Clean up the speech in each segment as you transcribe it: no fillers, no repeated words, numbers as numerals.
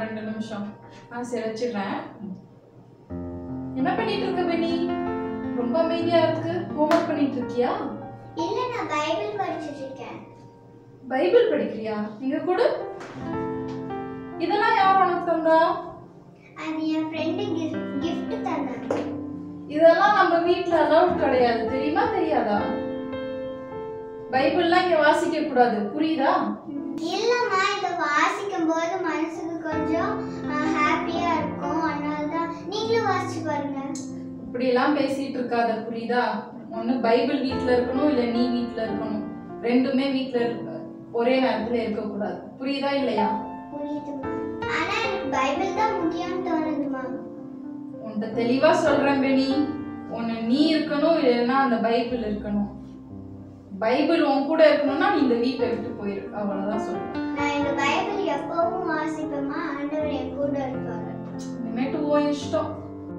2 நிமிஷம். சரி வச்சிடுறேன். என்ன பண்ணிட்டு இருக்க பெனி? ரொம்ப அமைதியா இருக்கு. ஹோம்வொர்க் பண்ணிட்டு இருக்கியா? இல்ல, நான் பைபிள் படிச்சிட்டு இருக்கேன். பைபிள் படிக்கிறியா? இங்க கொடு. இதெல்லாம் யார் உனக்கு தந்தா? அது என் ஃப்ரெண்ட் gift தந்தாங்க. இதெல்லாம் நம்ம வீட்ல அலௌட் கிடையாது, தெரியுமா தெரியாதா? பைபிள்லாம் இங்க வாசிக்க கூடாது, புரியுதா? இல்லம்மா, இத வாசிக்கும் போது மனசுக்கு கொஞ்சம் ஹாப்பியா இருக்கும். அதனால தான் நீங்களும் வாசிச்சு பாருங்க. இப்படி எல்லாம் பேசிட்டு இருக்காத, புரியுதா? ஒண்ணு பைபிள் வீட்ல இருக்கணும், இல்ல நீ வீட்ல இருக்கணும். ரெண்டுமே வீட்ல ஒரே நேரத்துல இருக்க கூடாது, புரியுதா இல்லையா? புரியுதுமா. ஆனா எனக்கு பைபிள் தான் முக்கியம்னு தோணுதுமா. உன்கிட்ட தெளிவா சொல்றேன் பெனி, ஒண்ணு நீ இருக்கணும், இல்லைன்னா அந்த பைபிள் இருக்கணும். பைபிள் உன் கூட இருக்கணும்னா நீ இந்த வீட்டை விட்டு போயிரு, அவ்வளவுதான் சொல்றேன். நான் இந்த பைபிள் எப்பவும் வாசிப்பேமா, ஆண்டவர் என் கூட இருப்பாரு. இனிமேட்டு ஓ இஷ்டம்.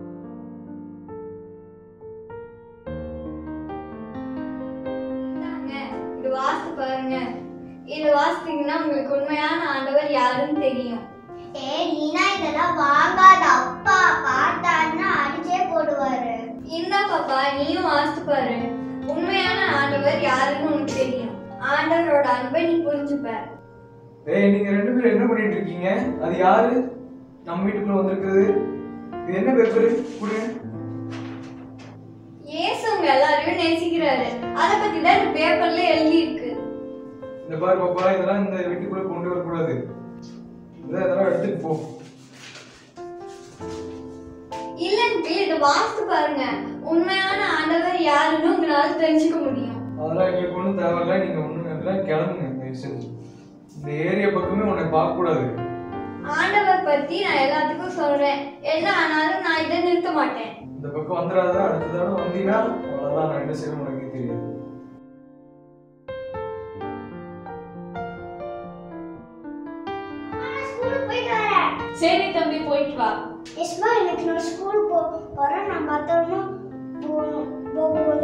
இது வாசித்து பாருங்க. இது வாசித்தீங்கன்னா உங்களுக்கு உண்மையான ஆண்டவர் யாருன்னு தெரியும். நீனா இதெல்லாம் வாங்காத, அப்பா பார்த்தாருன்னா அடிச்சே போடுவாரு. இந்த பாப்பா, நீயும் வாசித்து பாரு. உண்மையான ஆண்டவர் யாருன்னு உனக்கு தெரியும். ஆண்டவரோட அன்பை நீ புரிஞ்சுப்ப. நீங்க 2 பேரும் என்ன பண்ணிட்டு இருக்கீங்க? அது யாரு நம்ம வீட்டுக்குள்ள வந்திருக்கிறது? இது என்ன பேப்பர்? குடுங்க. இயேசு உங்க எல்லாரையும் நேசிக்கிறாரு. அத பத்தி தான் இந்த பேப்பர்ல எழுதி இருக்கு. இந்த பாரு பாப்பா, இதெல்லாம் இந்த வீட்டுக்குள்ள கொண்டு வர கூடாது. இதெல்லாம் எடுத்துட்டு போ. இல்லன்னு இத வாசித்து பாருங்க. உண்மையான ஆண்டவர் யாருன்னு உங்களால தெரிஞ்சுக்க முடியும். அதெல்லாம் எங்களுக்கு ஒன்றும் தேவையில்ல. நீங்க ஒண்ணு எல்லாம் கிளம்புங்க. இந்த ஏரியா பக்கமே உன்னை பார்க்க கூடாது. ஆண்டவர் பத்தி நான் எல்லாத்துக்கும் சொல்றேன். என்ன ஆனாலும் நான் இதை நிறுத்த மாட்டேன். இந்த பக்கம் வந்துடாத. அடுத்த தடவை வந்தீங்கன்னா அவ்வளவுதான். நான் என்ன செய்யணும் உனக்கு தெரியாது. சரி தம்பி, போயிட்டு வா. எஸ்மா, எனக்கு நான் ஸ்கூல் போறேன். நான் பார்த்தோம்னா போகும்போது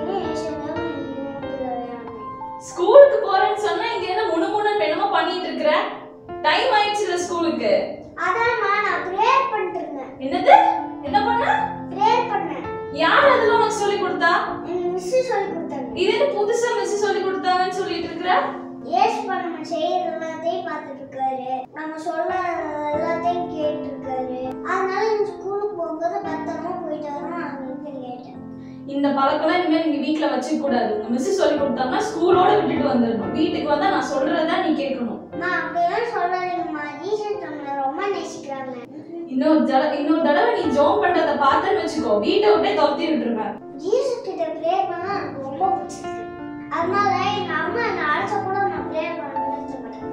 ஸ்கூலுக்கு போறேன்னு சொன்னா இங்க என்ன முணுமுணு என்னமோ பண்ணிட்டு இருக்கற? டைம் ஆயிடுச்சுல ஸ்கூலுக்கு. அதான்மா, நான் பிரேயர் பண்ணிட்டு இருந்தேன். என்னது? என்ன பண்ண? பிரேயர் பண்ணேன். யார் அதெல்லாம் உனக்கு சொல்லி கொடுத்தா? மிஸ் சொல்லி கொடுத்தாங்க. இது என்ன புதுசா மிஸ் சொல்லி கொடுத்தாங்கன்னு சொல்லிட்டு இருக்கற? ஏஸ்பா நம்ம செய்யற எல்லாத்தையும் பார்த்துட்டு இருக்காரு. நம்ம சொல்ற எல்லாத்தையும் கேட்டு இருக்காரு. அதனால ஸ்கூலுக்கு போகும்போது பத்திரமா போயிட்டு வரணும் அப்படின்னு கேட்டேன். இந்த பழக்கம்லாம் இனிமேல் நீங்க வீட்ல வச்சுக்க கூடாது. உங்க மிஸ் சொல்லி கொடுத்தாங்கன்னா ஸ்கூலோட விட்டுட்டு வந்துடணும். வீட்டுக்கு வந்தா நான் சொல்றதா நீ கேட்கணும். நான் அப்படியே சொல்றேன்மா. ஜீசஸ் நம்மள ரொம்ப நேசிக்கிறாங்க. இன்னொரு தடவை நீ ஜோம் பண்றத பார்த்தேன்னு வச்சுக்கோ, வீட்டை விட்டே துரத்தி விட்டுருவேன். ஜீசஸ் கிட்ட ப்ரே பண்ணா எனக்கு ரொம்ப பிடிச்சிருக்கு. அதனால எங்க அம்மா என்ன அழைச்ச கூட நான் ப்ரே பண்ணணும்னு சொல்லிட்டேன்.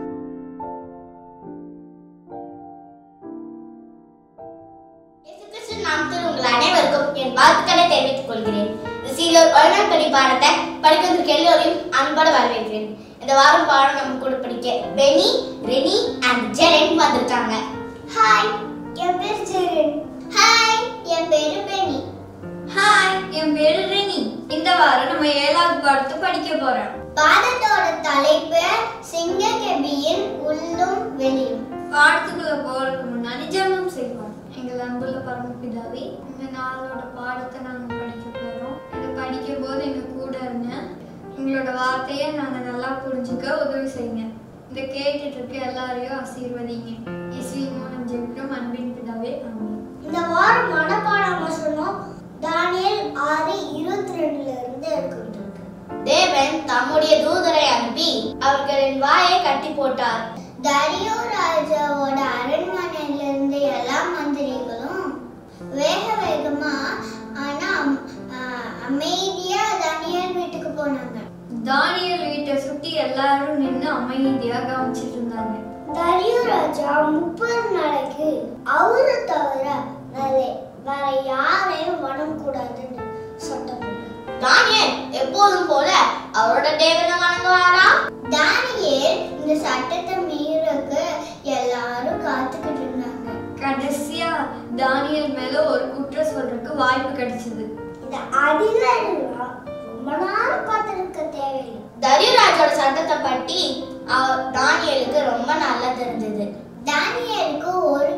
இயேசுவின் நாமத்தில் உங்கள் அனைவருக்கும் என் வாழ்த்துக்களை தெரிவித்துக் கொள்கிறேன். இந்த சீரியோர் ஒழுங்கடி பாடத்தை படிக்கிறதுக்கு எல்லோரையும் அன்போடு வரவேற்கிறேன். இந்த வாரம் பாடம் நம்ம கூட படிக்க பெனி, ரெனி அண்ட் ஜெரன் வந்திருக்காங்க. ஹாய், என் பேர் ஜெரன். ஹாய், என் பேரு பெனி. ஹாய், என் பேரு ரெனி. இந்த வாரம் நம்ம 7வது பாடத்தை படிக்க போறோம். பாடத்தோட தலைப்பு சிங்கக்கெபியின் உள்ளும் வெளியும். பாடத்துக்குள்ள போறதுக்கு முன்னாடி ஜெபம் செய்வோம். எங்கள் அன்புள்ள பரமபிதாவே, இந்த நாளோட பாடத்தை நாங்க படிக்க போறோம். இதை படிக்கும் போது எங்க கூட இருங்க. எங்களோட வார்த்தையை நாங்க நல்லா புரிஞ்சுக்க உதவி செய்யுங்க. இதை கேட்டுட்டு இருக்க எல்லாரையும் ஆசீர்வதிங்க. இயேசுவின் மூலம் ஜெபிக்கிறோம் அன்பின் பிதாவே, ஆமென். இந்த வாரம் மனப்பாடமா சொன்னோம். தானியேல் 6:22 இருந்து எடுக்கப்பட்டிருக்கு. தேவன் தம்முடைய தூதரை அனுப்பி அவர்களின் வாயை கட்டி போட்டார். தரியோ ராஜாவோட அரண்மனையில இருந்த எல்லா மந்திரிகளும் வேக வேகமா ஆனா அமைதியா தானியேல் வீட்டுக்கு போனாங்க. தானியேல் வீட்டை சுத்தி எல்லாரும் நின்று அமைதியா கவனிச்சிட்டு இருந்தாங்க. தரியோ ராஜா 30 நாளைக்கு அவரை தவிர வேற யாரையும் வணங்கக்கூடாதுன்னு சட்டம் போட்டார். தானியேல் எப்போதும் போல அவரோட தேவனை வணங்குவாரா? தானியேல் இந்த சட்டத்தை மீறக்கு எல்லாரும் காத்துக்கிட்டு இருந்தாங்க. கடைசியா தானியேல் மேல ஒரு குற்றம் சொல்றதுக்கு வாய்ப்பு கிடைச்சது. இந்த அதிகாரிலாம் ரொம்ப நாள் காத்திருக்க தேவையில்லை. தரியராஜோட சட்டத்தை பற்றி தானியேலுக்கு ரொம்ப நல்லா தெரிஞ்சது. தானியேலுக்கு ஒரு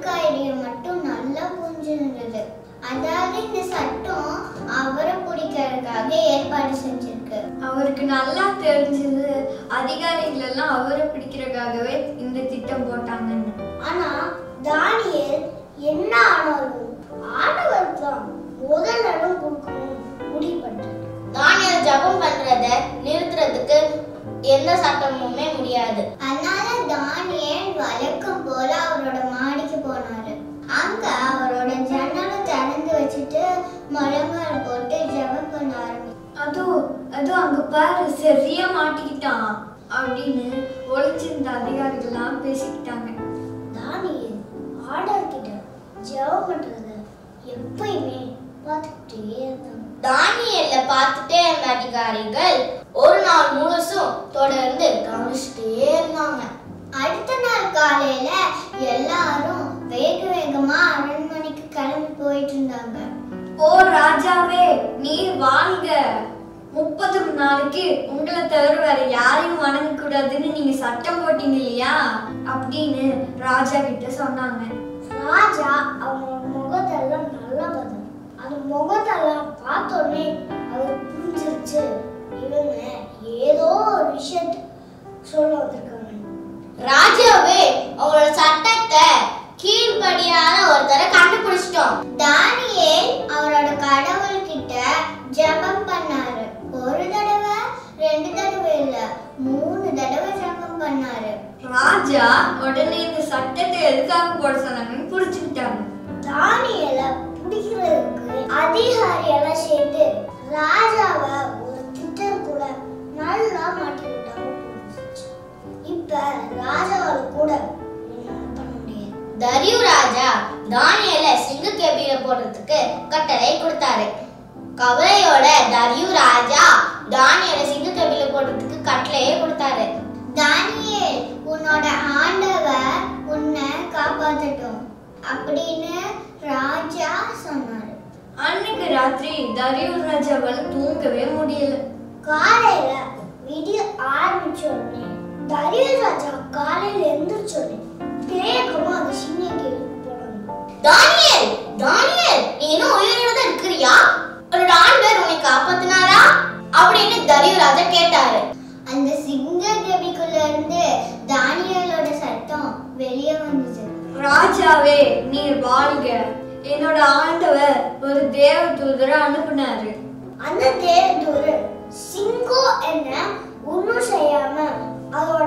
செஞ்சிருக்கு. அவருக்கு நல்லா தெரிஞ்சது அதிகாரிகள் எல்லாம் அவரை பிடிக்கிறதுக்காகவே இந்த திட்டம் போட்டாங்கன்னு. ஆனா தானியேல் என்ன ஆனாலும் ஆண்டவருக்கு தான் முதல் இடம் கொடுக்கணும் முடிவு பண்ணிட்டார். தானியேல் ஜெபம் பண்றத நிறுத்துறதுக்கு எந்த சட்டமுமே முடியாது. அதனால தானியேல் வழக்கம் போல அவரோட மாடிக்கு போனாரு. அங்க அவரோட ஜன்னலை திறந்து வச்சுட்டு முழங்கால் போட்டு ஜெபம் பண்ண ஆரம்பிச்சாரு. அது அங்க பாரு சரியா மாட்டிக்கிட்டான் அப்படின்னு ஒளிச்சிருந்த அதிகாரிகள்லாம் பேசிக்கிட்டாங்க. தானியேல் ஆண்டவர்கிட்ட ஜெபம் பண்றத எப்பயுமே பார்த்துக்கிட்டே இருந்தாங்க. தானியேலை பார்த்துட்டே இருந்த அதிகாரிகள் ஒரு நாள் முழுசும் தொடர்ந்து கவனிச்சுட்டே இருந்தாங்க. அடுத்த நாள் காலையில எல்லாரும் வேக வேகமா அரண்மனைக்கு கிளம்பி போயிட்டு இருந்தாங்க. ஓ ராஜாவே, நீ வாழ்க. 30 நாளைக்கு உங்களை தவிர வேற யாரையும் வணங்க கூடாதுன்னு நீங்க சட்டம் போட்டீங்க இல்லையா அப்படின்னு ராஜா கிட்ட சொன்னாங்க. ராஜா அவங்க முகத்தெல்லாம் நல்லா பார்த்தாங்க. அந்த முகத்தெல்லாம் பார்த்தோன்னே அவர் புரிஞ்சிருச்சு, இவங்க ஏதோ ஒரு விஷயத்த சொல்ல வந்திருக்காங்க. ராஜாவே, அவங்களோட சட்டத்தை கீழ்படியாத ஒருத்தரை கண்டுபிடிச்சிட்டோம். தானியேல் அவரோட கடவுள்கிட்ட ஜெபம் பண்ணாரு. ஒரு தடவை 2 தடவை இல்ல 3 தடவை ஜெபம் பண்ணாரு. ராஜா உடனே இந்த சட்டத்தை எதுக்காக போட சொன்னாங்கன்னு புரிச்சுக்கிட்டாங்க. தானியேலை பிடிக்கிறதுக்கு அதிகாரியெல்லாம் சேர்த்து ராஜாவை ஒரு திட்டத்துக்குள்ள நல்லா மாட்டி விட்டாங்க. இப்ப ராஜாவால கூட பண்ண முடியாது. தரியு ராஜா தானியேலை சிங்க கேபில போடுறதுக்கு கட்டளை கொடுத்தாரு. கவலையோட தரியு ராஜா தானியேலை சிங்க கேபில போடுறதுக்கு கட்டளையே கொடுத்தாரு. தானியேல், உன்னோட ஆண்டவர் உன்னை காப்பாத்தட்டும் அப்படின்னு ராஜா சொன்னாரு. அன்னைக்கு ராத்திரி தரியு ராஜாவால தூங்கவே முடியல. காலையில விடிய ஆரம்பிச்ச உடனே தரியு ராஜா காலையில எந்திரிச்சோடனே வேகமா அந்த சின்ன கேள்வி போனாங்க. தானியேல், தானியேல், நீ இன்னும் உயிரோட தான் இருக்கிறியா? உன்னோட ஆண்டவர் உன்னை காப்பாத்தினாரா அப்படின்னு தரியு ராஜா கேட்டாரு. அந்த சிங்க கேபிக்குள்ள இருந்து தானியேலோட சத்தம் வெளியே வந்துச்சு. ராஜாவே, நீர் வாழ்க. என்னோட ஆண்டவர் ஒரு தேவ தூதரை அனுப்புனாரு. அந்த தேவதூதர் சிங்கம் என்ன ஒன்னும் செய்யாம அதோட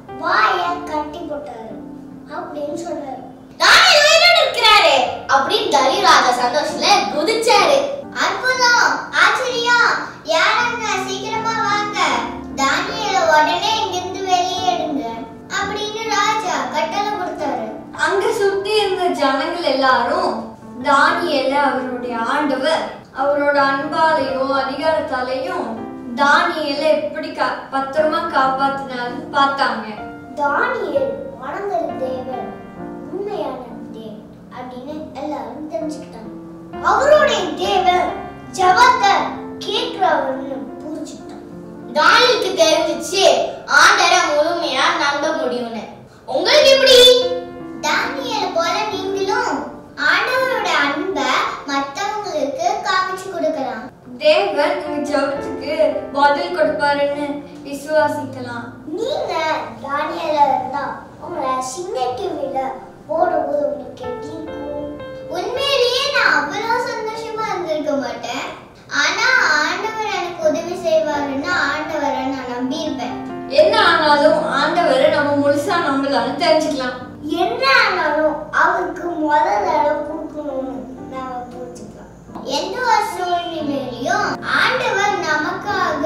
வாய கட்டி போட்டாரு அப்படின்னு சொன்னாரு. தானியேல் உயிரோட இருக்கிறாரு அப்படின்னு தரியு ராஜா சந்தோஷத்துல குதிச்சாரு. அற்புதம், ஆச்சரியம், யாரங்க சீக்கிரமா வாங்க, தானியேலை உடனே இங்கிருந்து வெளியேடுங்க அப்படின்னு ராஜா கட்டளை கொடுத்தாரு. அங்க சுத்தி இருந்த ஜனங்கள் எல்லாரும் தானியேல அவருடைய ஆண்டவர் அவரோட அன்பாலையும் அதிகாரத்தாலையும் தானியேல எப்படி பத்திரமா காப்பாத்தினாருன்னு பார்த்தாங்க. தானியேல் வணங்குற தேவன் உண்மையான தேவன் அப்படின்னு எல்லாரும் தெரிஞ்சுக்கிட்டாங்க. அவருடைய தேவன் ஜெபத்தை கேட்கிறவர்னு புரிஞ்சுக்கிட்டாங்க. தானியேலுக்கு தெரிஞ்சிச்சு ஆண்டவரை முழுமையா நம்ப முடியும்னு. உங்களுக்கு எப்படி? தானியேல் போல நீங்களும் ஆண்டவரோட அன்பை மத்தவங்களுக்கு காமிச்சு கொடுக்கலாம். தேவன் உங்க ஜெபத்துக்கு பதில் கொடுப்பாருன்னு விசுவாசிக்கலாம். நீங்க தானியேலா இருந்தா உங்களை சிங்கக்கேபில போடும்போது உங்களுக்கு எப்படி இருக்கும்? உண்மையிலேயே நான் அவ்வளவு சந்தோஷமா இருந்திருக்க மாட்டேன். ஆனா ஆண்டவர் எனக்கு உதவி செய்வாருன்னு ஆண்டவரை நான் நம்பியிருப்பேன். என்ன ஆனாலும் ஆண்டவரை நம்ம முழுசா நம்பலாம்னு தெரிஞ்சுக்கலாம். என்ன ஆனாலும் அவருக்கு முதல் இடம் கொடுக்கணும்னு நாம புரிஞ்சுக்கலாம். எந்த ஒரு சூழ்நிலையிலையும் ஆண்டவர் நமக்காக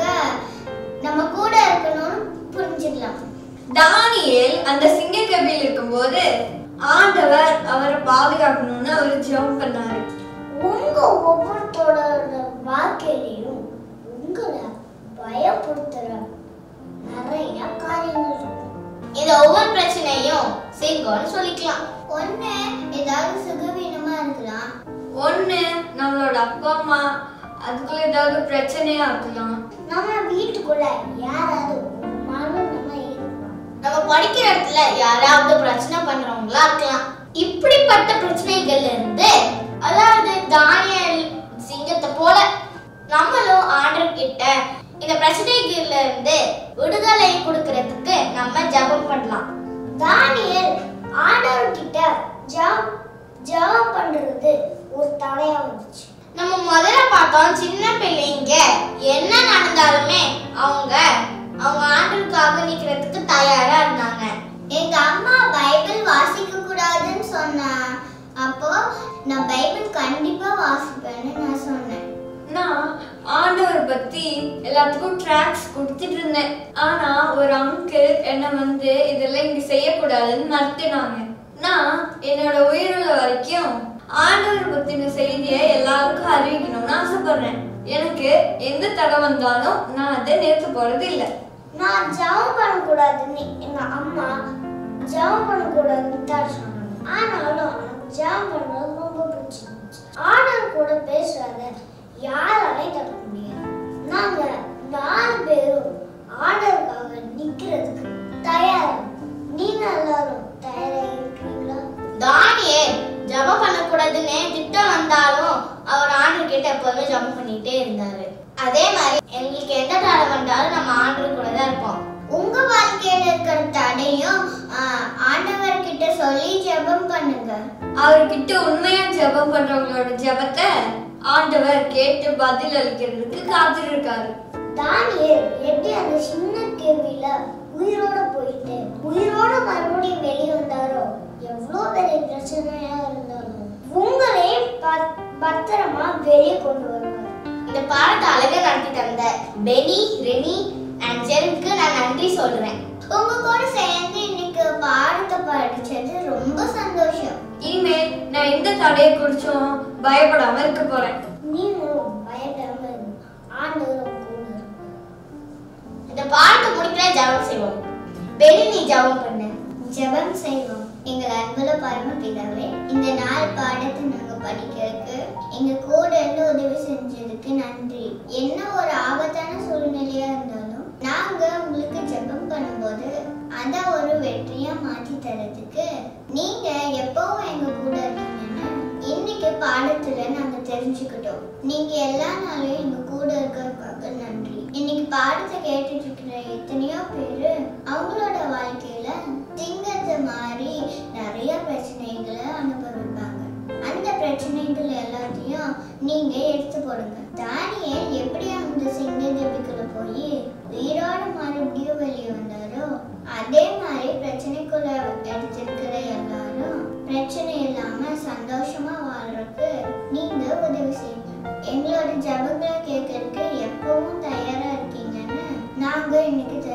நம்ம கூட இருக்கணும்னு புரிஞ்சுக்கலாம். தானியேல் அந்த சிங்கக்கேபில் இருக்கும்போது ஆண்டவர் அவரை பாதுகாக்கணும்னு அவர் ஜெபம் பண்ணாரு. உங்க ஒவ்வொருத்தோட வாழ்க்கையிலையும் உங்களை பயப்படுத்துற நிறைய காரியங்கள் இருக்கும். இந்த ஒவ்வொரு பிரச்சனையும் சிங்கம்னு சொல்லிக்கலாம். ஒண்ணு ஏதாவது சுகவீனமா இருக்கலாம். ஒண்ணு நம்மளோட அப்பா அம்மா அதுக்குள்ள ஏதாவது பிரச்சனையா இருக்கலாம். நம்ம வீட்டுக்குள்ள யாராவது மரணமா இருக்கலாம். நம்ம படிக்கிற இடத்துல யாராவது பிரச்சனை பண்றவங்களா இருக்கலாம். இப்படிப்பட்ட பிரச்சனைகள்ல இருந்து, அதாவது தானியேல் சிங்கத்தை போல நம்மளும் ஆண்டவர்கிட்ட இந்த பிரச்சனைகள்ல இருந்து விடுதலை கொடுக்கறதுக்கு நம்ம ஜெபம் பண்ணலாம். தானியேல் ஆண்டவர்கிட்ட ஜெபம் பண்றது ஒரு தடையா வந்துச்சு. நம்ம முதல்ல பார்த்தோம், சின்ன பிள்ளைங்க என்ன நடந்தாலுமே அவங்க ஆண்டவருக்காக நிக்கிறதுக்கு தயாரா இருந்தாங்க. எங்க அம்மா பைபிள் வாசிக்க கூடாதுன்னு சொன்னா, அப்போ நான் பைபிள் கண்டிப்பா வாசிப்பேன்னு நான் சொன்னேன். நான் ஆண்டவர் பத்தி எல்லாத்துக்கும் ட்ராக்ஸ் கொடுத்துட்டு இருந்தேன். ஆனா ஒரு அங்கிள் என்ன இதெல்லாம் இங்க செய்யக்கூடாதுன்னு மறுத்துனாங்க. நான் என்னோட உயிருள்ள வரைக்கும் ஆண்டவர் பத்தின செய்தியை எல்லாருக்கும் அறிவிக்கணும்னு ஆசைப்படுறேன். எனக்கு எந்த தடை வந்தாலும் நான் அதை நிறுத்த போறது இல்லை. நான் ஜெபம் பண்ணக்கூடாதுன்னு எங்க அம்மா ஜெபம் பண்ணக்கூடாதுன்னு தான் சொன்னாங்க. ஆனாலும் ஜெபம் பண்றது ரொம்ப பிடிச்சிருந்துச்சு. ஆண்டவர் கூட பேசுறத யாராலையும் தடுக்க முடியாது. நாங்க 4 பேரும் ஆண்டவருக்காக நிக்கிறதுக்கு தயாரா. நீங்க எல்லாரும் தயாரா இருக்கீங்களா? தானியேல் ஜெபம் பண்ணக்கூடாதுன்னு திட்டம் வந்தாலும் அவர் ஆண்டவர்கிட்ட எப்பவுமே ஜெபம் பண்ணிட்டே இருந்தாரு. அதே மாதிரி எங்களுக்கு எந்த தடை வந்தாலும் நம்ம ஆண்டவர் கூட தான் இருப்போம். உங்க வாழ்க்கையில இருக்கிற தடையும் ஆண்டவர்கிட்ட சொல்லி ஜெபம் பண்ணுங்க. அவர்கிட்ட உண்மையா ஜெபம் பண்றவங்களோட ஜெபத்தை ஆண்டவர் கேட்டு பதில் அளிக்கிறதுக்கு காத்துட்டு இருக்காரு. தானியேல் எப்படி அந்த சின்ன கேள்வியில உயிரோட போயிட்டு உயிரோட மறுபடியும் வெளியே வந்தாரோ, எவ்வளவு பெரிய பிரச்சனையா இருந்தாலும் உங்களே பத்திரமா வெளியே கொண்டு வருவார். இந்த பாடத்தை அழகா நடத்தி தந்த பெனி, ரெனி அண்ட் ஜெருக்கு நான் நன்றி சொல்றேன். உங்க கூட சேர்ந்து இன்னைக்கு பாடத்தை படிச்சது ரொம்ப சந்தோஷம். இனிமேல் நான் எந்த தடையை குறிச்சும் பயப்படாம இருக்க போறேன். நீங்களும் பயப்படாம ஆண்டவரும் கூட இந்த பாடத்தை முடிக்கிற ஜெபம் செய்வோம். பெனி, நீ ஜெபம் பண்ணு. ஜெபம் செய்வோம். எங்கள் அன்புள்ள பரமபிதாவே, இந்த நாள் பாடத்தை நாங்க படிக்கிறதுக்கு எங்க கூட இருந்து உதவி செஞ்சதுக்கு நன்றி. என்ன ஒரு ஆபத்தான சூழ்நிலையா இருந்தாலும் நாங்க உங்களுக்கு ஜெபம் பண்ணும்போது அத ஒரு வெற்றியா மாற்றி தரதுக்கு நீங்க எப்பவும் எங்க கூட இருக்கீங்கன்னு இன்னைக்கு பாடத்துல நாங்க தெரிஞ்சுக்கிட்டோம். நீங்க எல்லா நாளும் எங்க கூட இருக்கிறதுக்காக நன்றி. இன்னைக்கு பாடத்தை கேட்டுட்டு இருக்கிற எத்தனையோ பேரு அவங்களோட வாழ்க்கையில திங்கத்தை மாதிரி நிறைய பிரச்சனைகளை அனுபவிப்பாங்க. அந்த பிரச்சனைகள் எல்லாத்தையும் நீங்க எடுத்து போடுங்க. தானியேல் எப்படி அந்த சிங்க ஜெபிக்குள்ள போய் உயிரோட மறுபடியும் வெளியே வந்தாரோ, அதே மாதிரி பிரச்சனைக்குள்ள எடுத்திருக்கிற எல்லாரும் பிரச்சனை இல்லாம சந்தோஷமா வாழ்றதுக்கு நீங்க உதவி செய்யுங்க. எங்களோட ஜெபங்களை கேட்கறதுக்கு எப்பவும் தயாரா இருக்கீங்கன்னு நாங்க இன்னைக்கு